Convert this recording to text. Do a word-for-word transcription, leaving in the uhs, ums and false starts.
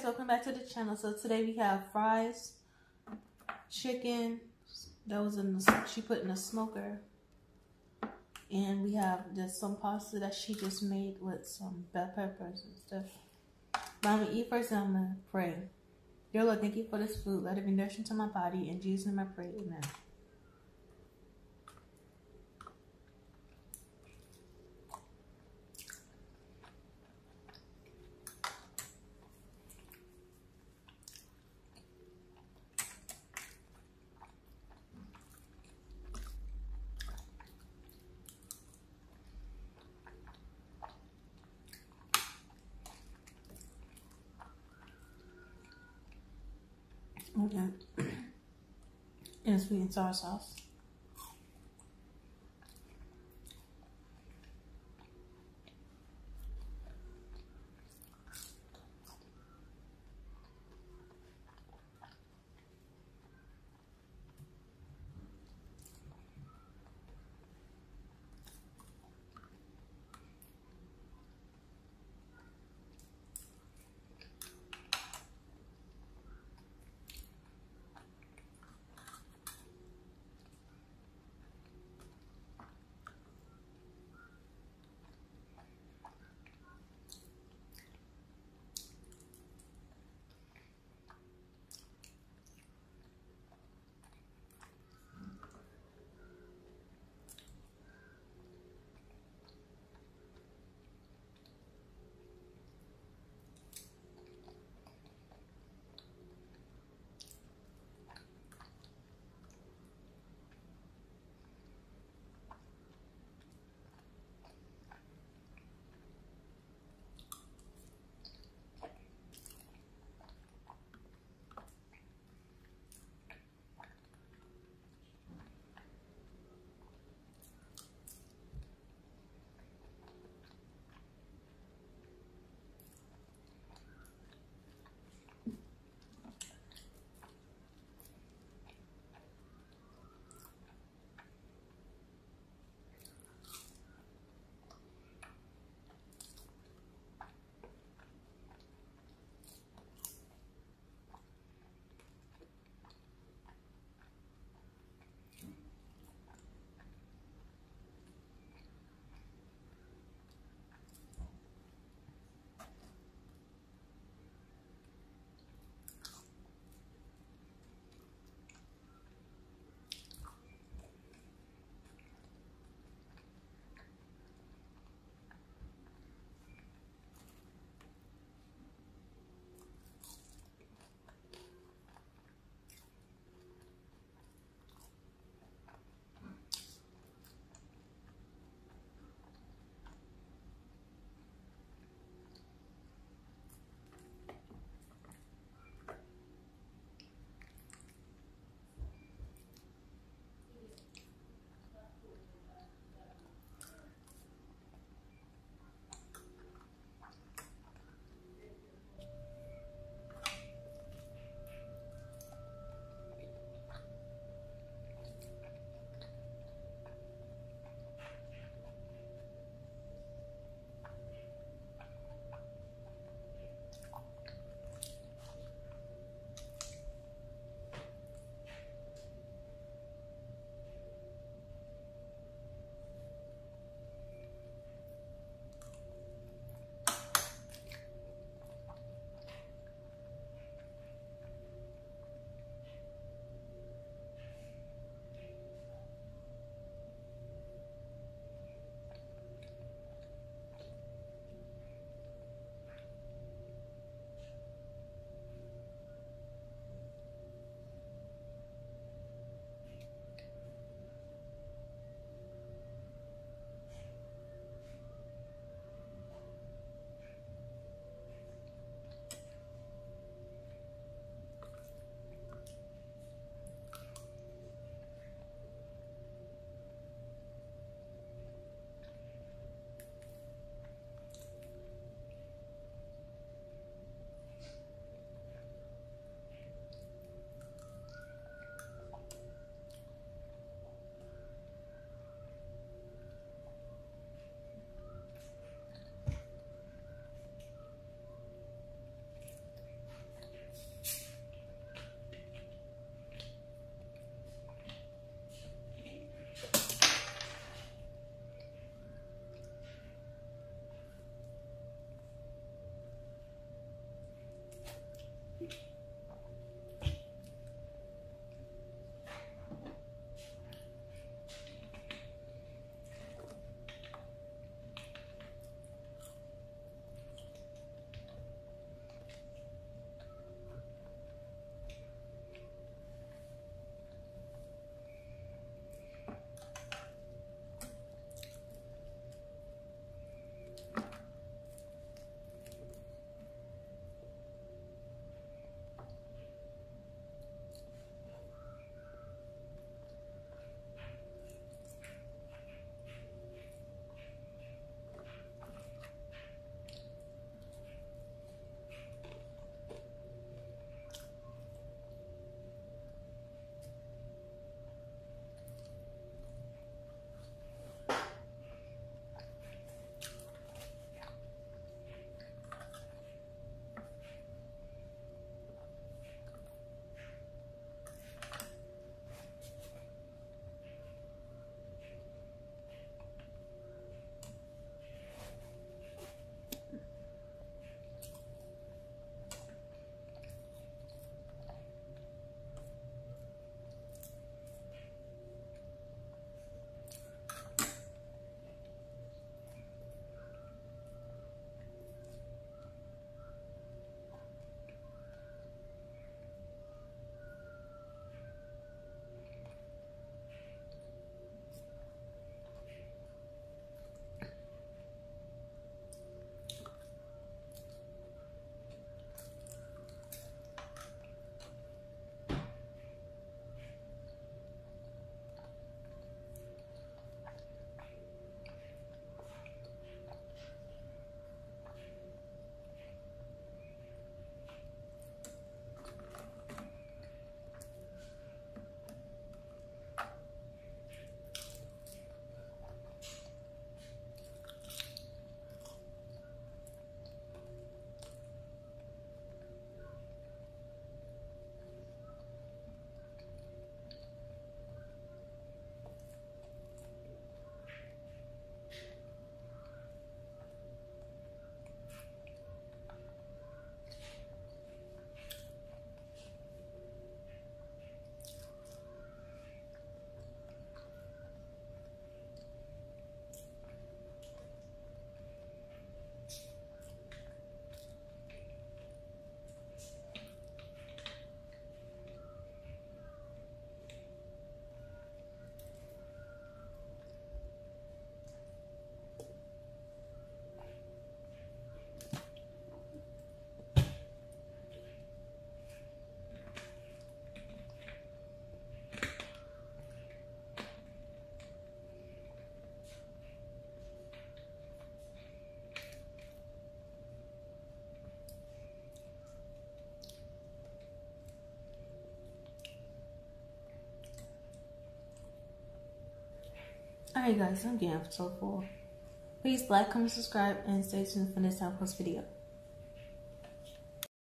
welcome back to the channel. So today we have fries, chicken that was in the, she put in the smoker, and we have just some pasta that she just made with some bell peppers and stuff. But I'm gonna eat first and I'm gonna pray. Dear Lord, thank you for this food. Let it be nourishing to my body. In Jesus' name I pray, amen. Okay. And sweet and sour sauce. Alright guys, I'm getting so full. Please like, comment, subscribe, and stay tuned for next time post video.